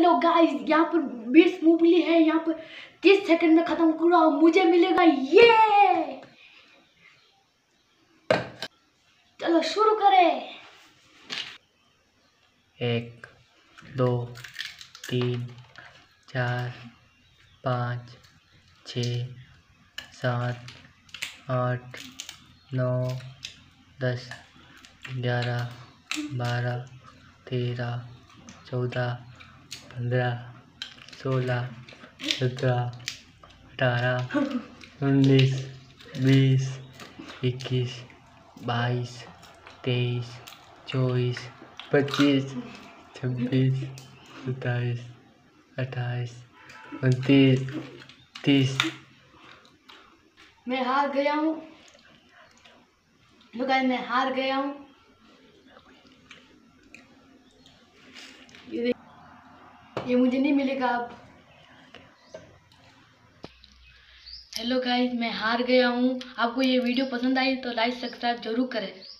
चलो गाइस, यहाँ पर 20 मूंगफली है, यहाँ पर 30 सेकंड में खत्म करो, मुझे मिलेगा ये। चलो शुरू करें। 1 2 3 4 5 6 7 8 9 10 11 12 13 14 15 16 17 18 19 20 21 22 23 24 25 26 27 28 29 30। मैं हार गया हूँ। लो गाइस, मैं हार गया हूँ। ये मुझे नहीं मिलेगा अब। हेलो गाइस, मैं हार गया हूँ। आपको ये वीडियो पसंद आई तो लाइक सब्सक्राइब जरूर करें।